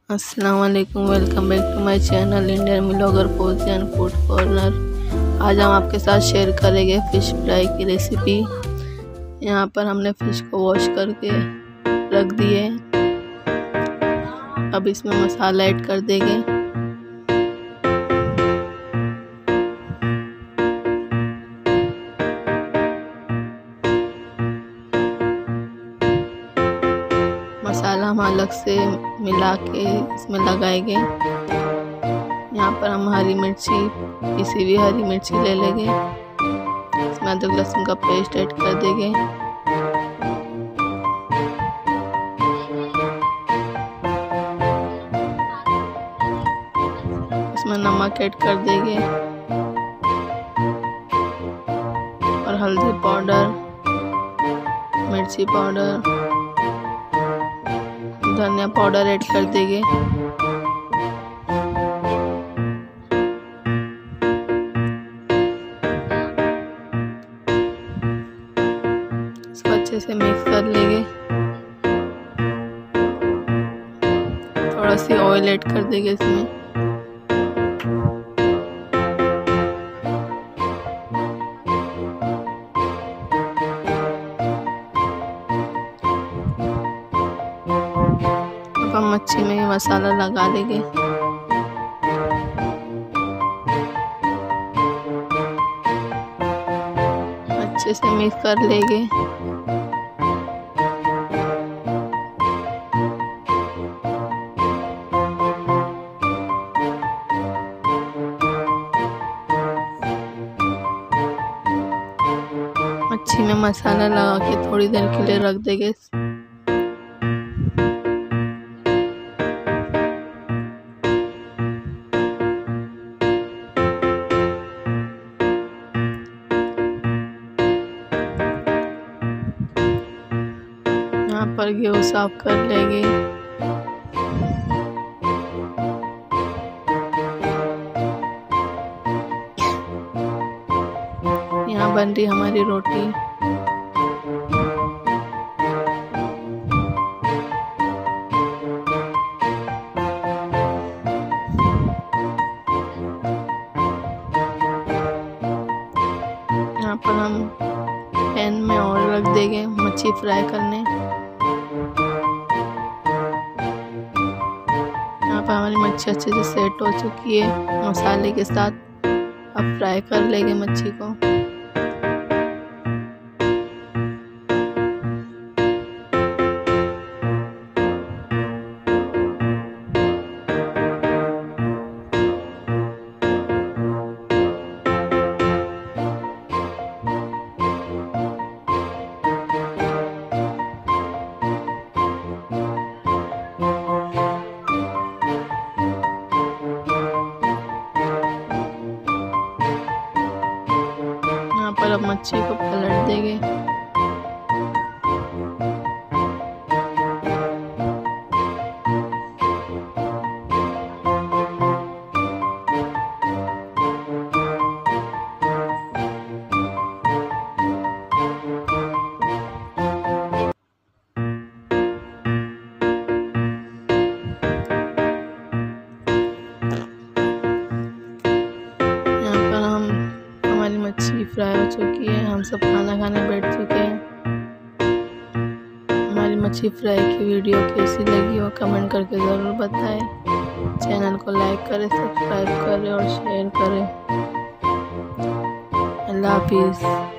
अस्सलाम वालेकुम, welcome back to my channel Indian blogger फौजी एंड फूड कॉर्नर। आज हम आपके साथ शेयर करेंगे फ़िश फ्राई की रेसिपी। यहाँ पर हमने फ़िश को वॉश करके रख दिए। अब इसमें मसाला ऐड कर देंगे। मसाला हम अलग से मिला के इसमें लगाएंगे। यहाँ पर हम हरी मिर्ची, किसी भी हरी मिर्ची ले लेंगे। इसमें अदरक लहसुन का पेस्ट ऐड कर देंगे। इसमें नमक ऐड कर देंगे और हल्दी पाउडर, मिर्ची पाउडर, धनिया पाउडर ऐड कर देंगे। इसको अच्छे से मिक्स कर लेंगे। थोड़ा सी ऑयल ऐड कर देंगे इसमें। अब हम मच्छी में मसाला लगा देंगे। अच्छे से मिक्स कर लेंगे। मच्छी में मसाला लगा के थोड़ी देर के लिए रख देंगे। यहाँ पर घी साफ कर लेंगे। यहाँ बन रही हमारी रोटी। यहाँ पर हम पैन में और रख देंगे मच्छी फ्राई करने। यहाँ पर हमारी मच्छी अच्छे से सेट हो चुकी है मसाले के साथ। अब फ्राई कर लेंगे मच्छी को। पर अब मच्छी को पलट देंगे। मच्छी फ्राई हो चुकी है। हम सब खाना खाने बैठ चुके हैं। हमारी मच्छी फ्राई की वीडियो कैसी लगी हो कमेंट करके ज़रूर बताएं। चैनल को लाइक करें, सब्सक्राइब करें और शेयर करें। अल्लाह हाफिज़।